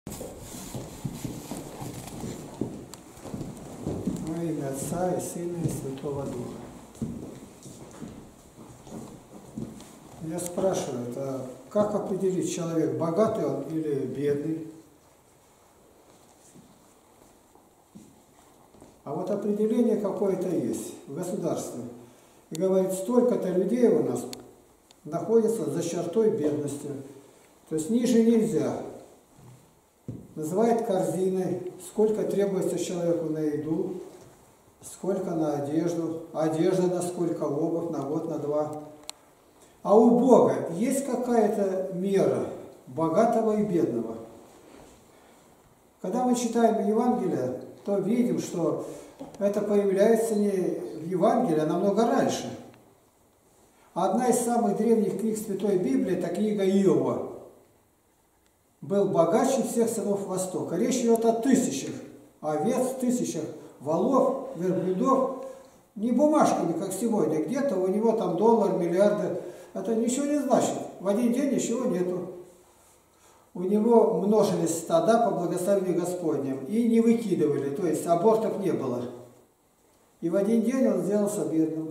Во имя Отца и Сына и Святого Духа. Я спрашиваю, а как определить, человек богатый он или бедный? А вот определение какое-то есть в государстве. И говорит, столько-то людей у нас находится за чертой бедности. То есть ниже нельзя. Называет корзиной, сколько требуется человеку на еду, сколько на одежду, одежда на сколько, обувь на год, на два. А у Бога есть какая-то мера богатого и бедного? Когда мы читаем Евангелие, то видим, что это появляется не в Евангелии, а намного раньше. Одна из самых древних книг Святой Библии – это книга Иова. Был богаче всех сынов Востока. Речь идет о тысячах овец, тысячах волов, верблюдов. Не бумажками, как сегодня. Где-то у него там доллар, миллиарды. Это ничего не значит. В один день ничего нету. У него множились стада по благословению Господнем. И не выкидывали, то есть абортов не было. И в один день он сделался бедным.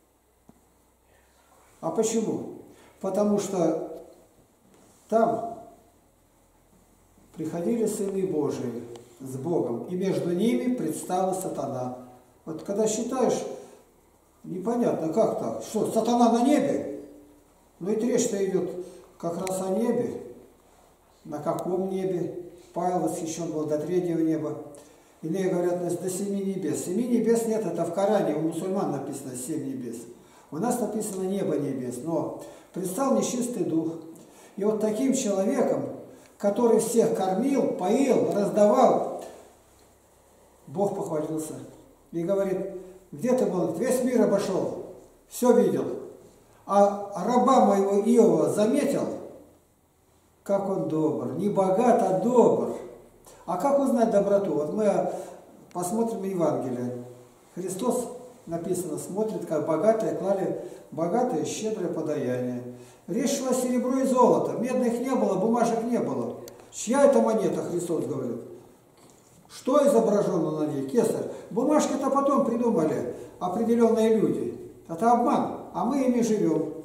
А почему? Потому что там приходили сыны Божии с Богом, и между ними предстала сатана. Вот когда считаешь, непонятно, как так? Что, сатана на небе? Ну и речь-то идет как раз о небе. На каком небе? Павел восхищен был до третьего неба. Иные говорят, до 7 небес. 7 небес нет, это в Коране, у мусульман написано 7 небес. У нас написано небо небес. Но предстал нечистый дух. И вот таким человеком, который всех кормил, поил, раздавал, Бог похвалился. И говорит, где ты был? Весь мир обошел, все видел. А раба моего Иова заметил, как он добр. Не богат, а добр. А как узнать доброту? Вот мы посмотрим Евангелие. Христос, написано, смотрит, как богатые клали богатое, щедрое подаяние. Речь шла серебро и золото. Медных не было, бумажек не было. Чья это монета, Христос говорит? Что изображено на ней? Кесарь. Бумажки-то потом придумали определенные люди. Это обман, а мы ими живем.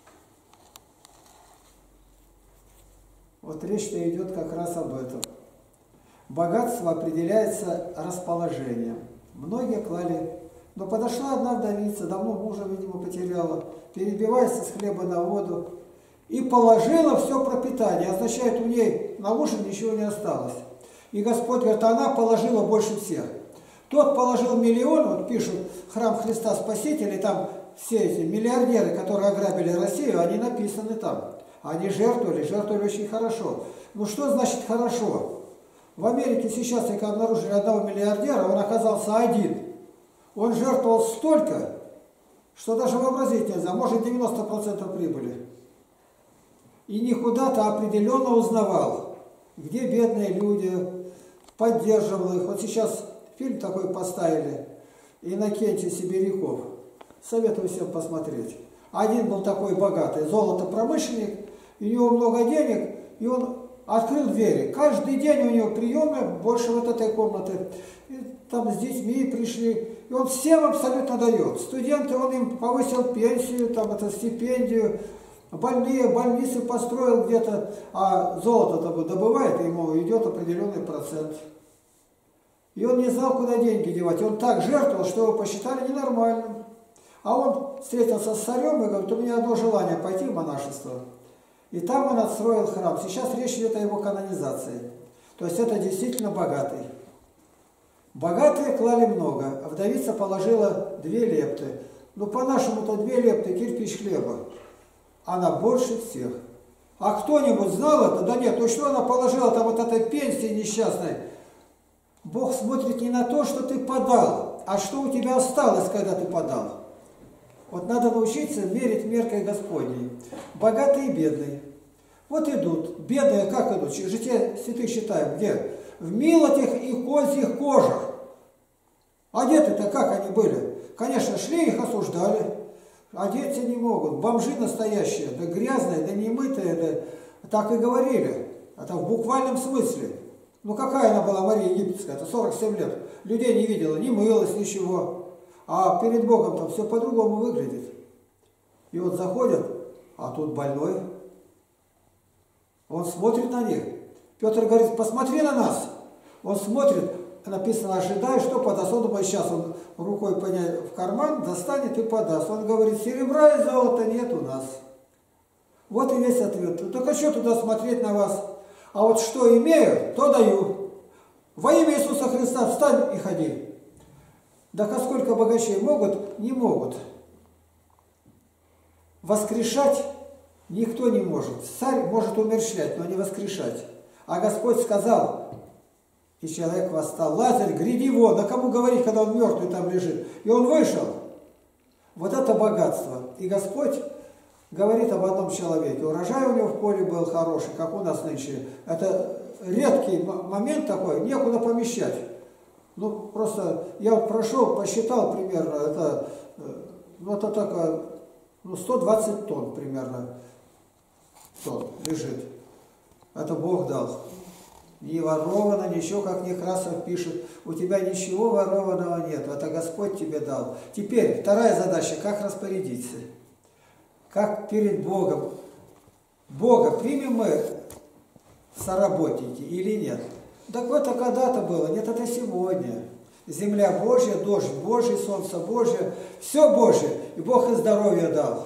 Вот речь-то идет как раз об этом. Богатство определяется расположением. Многие клали. Но подошла одна вдовица, давно мужа, видимо, потеряла, перебивается с хлеба на воду и положила все пропитание. Означает, у ней на ужин ничего не осталось. И Господь говорит, она положила больше всех. Тот положил 1 миллион, вот пишут, храм Христа Спасителя, и там все эти миллиардеры, которые ограбили Россию, они написаны там. Они жертвовали очень хорошо. Ну что значит хорошо? В Америке сейчас, когда обнаружили одного миллиардера, он оказался один. Он жертвовал столько, что даже вообразить нельзя, может 90% прибыли. И не куда-то определенно узнавал, где бедные люди, поддерживал их. Вот сейчас фильм такой поставили, Иннокентий Сибиряков. Советую всем посмотреть. Один был такой богатый, золотопромышленник, у него много денег, и он открыл двери. Каждый день у него приемы больше вот этой комнаты. И там с детьми пришли. И он всем абсолютно дает. Студенты, он им повысил пенсию, там это стипендию. Больные, больницы построил где-то. А золото-то добывает, и ему идет определенный процент. И он не знал, куда деньги девать. Он так жертвовал, что его посчитали ненормальным. А он встретился с царем и говорит, у меня одно желание пойти в монашество. И там он отстроил храм. Сейчас речь идет о его канонизации. То есть это действительно богатый. Богатые клали много, а вдовица положила 2 лепты. Ну, по-нашему-то 2 лепты, кирпич хлеба. Она больше всех. А кто-нибудь знал это? Да нет, ну что она положила там вот этой пенсии несчастной? Бог смотрит не на то, что ты подал, а что у тебя осталось, когда ты подал. Вот надо научиться мерить меркой Господней. Богатые и бедные. Вот идут. Бедные как идут? Житие святых читаем. Где? В милотях и козьих кожах. Одеты-то как они были? Конечно, шли, их осуждали. Одеться не могут. Бомжи настоящие, да грязные, да немытые, да... Так и говорили. Это в буквальном смысле. Ну какая она была, Мария Египетская? Это 47 лет. Людей не видела, не мылась, ничего. А перед Богом там все по-другому выглядит. И вот заходят, а тут больной. Он смотрит на них. Петр говорит, посмотри на нас. Он смотрит, написано, ожидай, что подаст. Он думает, сейчас он рукой в карман достанет и подаст. Он говорит, серебра и золота нет у нас. Вот и весь ответ. Только что туда смотреть на вас? А вот что имею, то даю. Во имя Иисуса Христа встань и ходи. Да сколько богачей могут? Не могут. Воскрешать никто не может. Царь может умерщвлять, но не воскрешать. А Господь сказал, и человек восстал. Лазарь, гряди вон. А кому говорить, когда он мертвый там лежит? И он вышел. Вот это богатство. И Господь говорит об одном человеке. Урожай у него в поле был хороший, как у нас нынче. Это редкий момент такой, некуда помещать. Ну, просто я вот прошел, посчитал примерно, это, ну, это так, ну, 120 тонн примерно тонн лежит. Это Бог дал. Не воровано, ничего, как Некрасов пишет. У тебя ничего ворованного нет. Это Господь тебе дал. Теперь вторая задача, как распорядиться. Как перед Богом. Бога примем мы соработники или нет? Так это когда-то было, нет, это сегодня. Земля Божья, дождь Божий, солнце Божье, все Божье. И Бог и здоровье дал.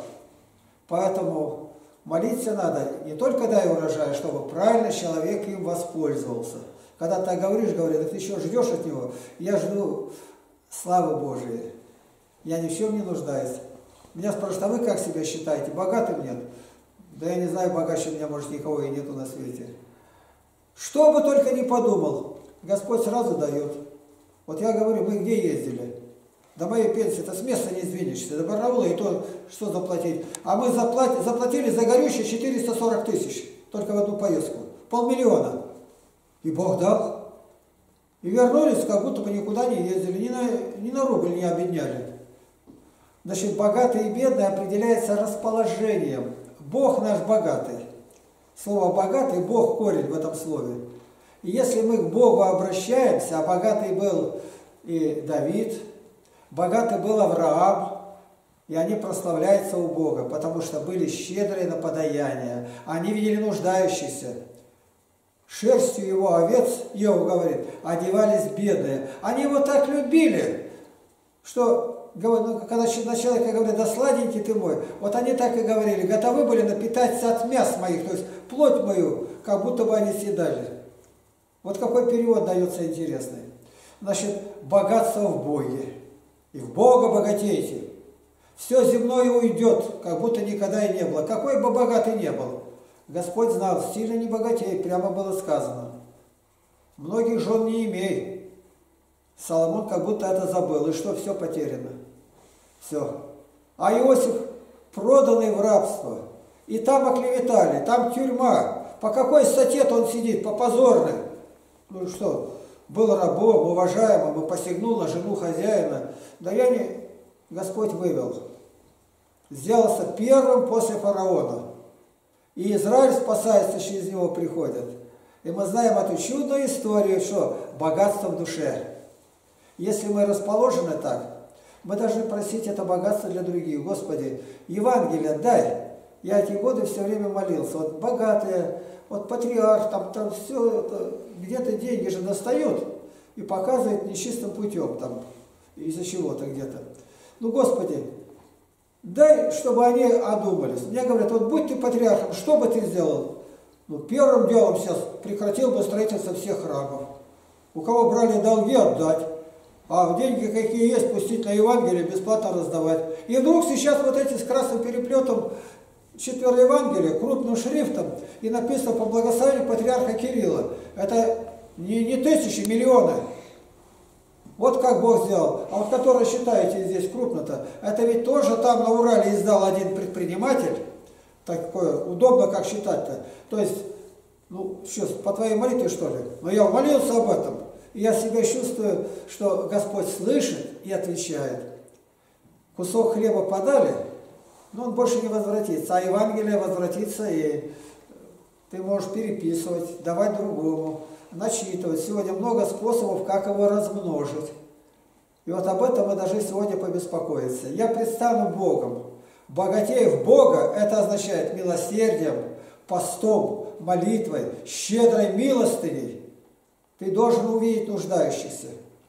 Поэтому молиться надо не только дай урожай, чтобы правильно человек им воспользовался. Когда ты говоришь, так ты еще ждешь от него? Я жду славы Божией. Я ни в чем не нуждаюсь. Меня спрашивают, а вы как себя считаете? Богатым нет? Да я не знаю, богаче меня, может, никого и нету на свете. Что бы только ни подумал, Господь сразу дает. Вот я говорю, мы где ездили? До моей пенсии, это с места не сдвинешься. До Барнаула и то, что заплатить. А мы заплатили за горючее 440 тысяч. Только в одну поездку. 500 000. И Бог дал. И вернулись, как будто бы никуда не ездили. Ни на рубль не обедняли. Значит, богатый и бедный определяется расположением. Бог наш богатый. Слово «богатый» – Бог корень в этом слове. И если мы к Богу обращаемся, а богатый был и Давид, богатый был Авраам, и они прославляются у Бога, потому что были щедрые на подаяние. Они видели нуждающихся. Шерстью его овец, Иов говорит, одевались бедные. Они его так любили, что... Когда на человека говорят, да сладенький ты мой, вот они так и говорили, готовы были напитаться от мяс моих, то есть плоть мою, как будто бы они съедали. Вот какой перевод дается интересный. Значит, богатство в Боге. И в Бога богатейте. Все земное уйдет, как будто никогда и не было. Какой бы богатый не был. Господь знал, сильно не богатей, прямо было сказано. Многих жен не имей. Соломон как будто это забыл, и что, все потеряно. Все. А Иосиф проданный в рабство. И там оклеветали, там тюрьма. По какой статье-то он сидит? По позорной. Ну что, был рабом, уважаемым, и посягнул на жену хозяина. Да я не... Господь вывел. Сделался первым после фараона. И Израиль спасается, через него приходят. И мы знаем эту чудную историю, что богатство в душе. Если мы расположены так, мы должны просить это богатство для других. Господи, Евангелие дай. Я эти годы все время молился. Вот богатые, вот патриарх, там все, где-то деньги же достают и показывают нечистым путем, там, из-за чего-то где-то. Ну, Господи, дай, чтобы они одумались. Мне говорят, вот будь ты патриархом, что бы ты сделал? Ну, первым делом сейчас прекратил бы строительство всех храмов. У кого брали долги, отдать. А деньги какие есть, пустить на Евангелие, бесплатно раздавать. И вдруг сейчас вот эти с красным переплетом 4 Евангелия, крупным шрифтом, и написано по благословению патриарха Кирилла. Это не тысячи, миллионы. Вот как Бог сделал. А вот который считаете здесь крупно-то, это ведь тоже там на Урале издал один предприниматель. Такое удобно, как считать-то. То есть, ну, что, по твоей молитве, что ли? Но я молился об этом. И я себя чувствую, что Господь слышит и отвечает. Кусок хлеба подали, но он больше не возвратится. А Евангелие возвратится, и ты можешь переписывать, давать другому. начитывать. Сегодня много способов, как его размножить. И вот об этом мы должны сегодня побеспокоиться. Я предстану Богом. Богатеев Бога, это означает милосердием, постом, молитвой, щедрой милостыней. Ты должен увидеть нуждающихся.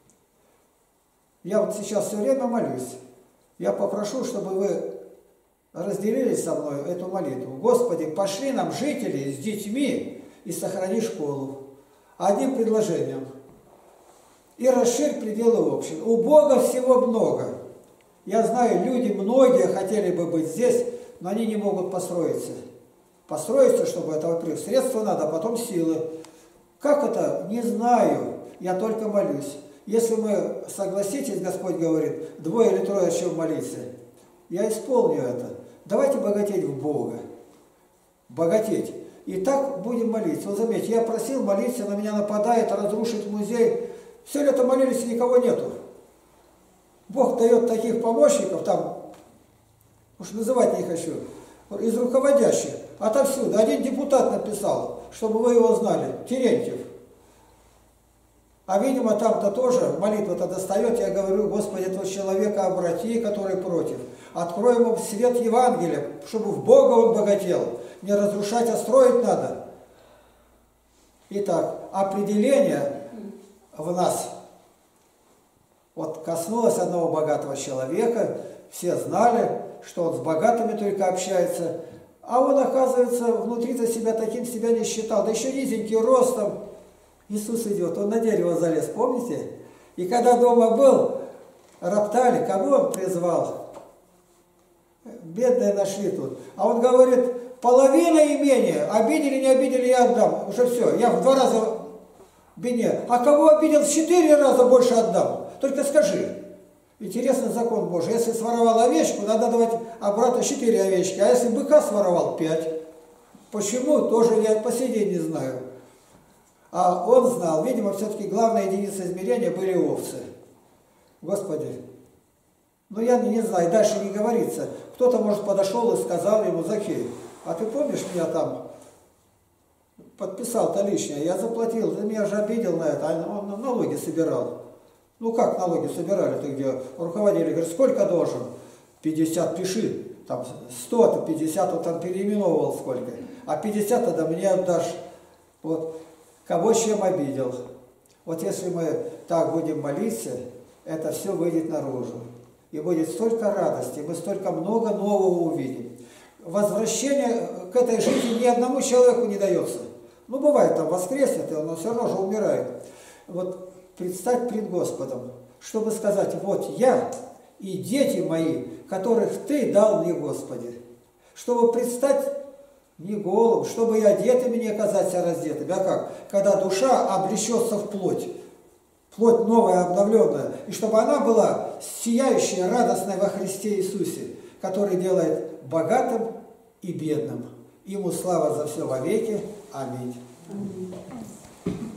Я вот сейчас все время молюсь. Я попрошу, чтобы вы разделили со мной эту молитву. Господи, пошли нам жители с детьми и сохрани школу. Одним предложением. И расширь пределы общин. У Бога всего много. Я знаю, люди, многие хотели бы быть здесь, но они не могут построиться. Построиться, чтобы это, во-первых, средства надо, а потом силы. Как это? Не знаю. Я только молюсь. Если мы, согласитесь, Господь говорит, 2 или 3 о чем молиться, я исполню это. Давайте богатеть в Бога. Богатеть. И так будем молиться. Вот заметьте, я просил молиться, на меня нападает, разрушить музей. Все лето молились, и никого нету. Бог дает таких помощников, там, уж называть не хочу, из руководящих, отовсюду. Один депутат написал, чтобы вы его знали, Терентьев. А видимо, там-то тоже молитва-то достает, я говорю, Господи, этого человека обрати, который против. Открой ему свет Евангелия, чтобы в Бога он богател. Не разрушать, а строить надо. Итак, определение в нас. Вот коснулось одного богатого человека, все знали, что он с богатыми только общается, а он, оказывается, внутри-то себя таким себя не считал, да еще низенький ростом. Иисус идет, он на дерево залез, помните? И когда дома был, роптали, кого он призвал? Бедные нашли тут. А он говорит, половина имения, обидели, не обидели, я отдам. Уже все, я в 2 раза беднее. А кого обидел, в 4 раза больше отдам. Только скажи. Интересный закон Божий. Если своровал овечку, надо давать обратно 4 овечки. А если быка своровал, 5. Почему? Тоже я по сей день не знаю. А он знал. Видимо, все-таки главная единица измерения были овцы. Господи. Ну я не знаю, дальше не говорится. Кто-то, может, подошел и сказал ему, Захей, а ты помнишь, меня там подписал-то лишнее, я заплатил, ты меня же обидел на это, а он налоги собирал. Ну как налоги собирали, ты где? Руководитель говорит, сколько должен? 50 пиши, там 100, 50 он там переименовывал сколько, а 50 тогда мне отдашь. Вот, кого чем обидел. Вот если мы так будем молиться, это все выйдет наружу. И будет столько радости, мы столько много нового увидим. Возвращение к этой жизни ни одному человеку не дается. Ну, бывает, там воскреснет, и он все равно же умирает. Вот предстать пред Господом, чтобы сказать, вот я и дети мои, которых Ты дал мне, Господи. Чтобы предстать не голым, чтобы и одетыми не оказаться раздетыми. А как? Когда душа облечется в плоть. Плоть новая, обновленная, и чтобы она была сияющая, радостная во Христе Иисусе, который делает богатым и бедным. Ему слава за все вовеки. Аминь.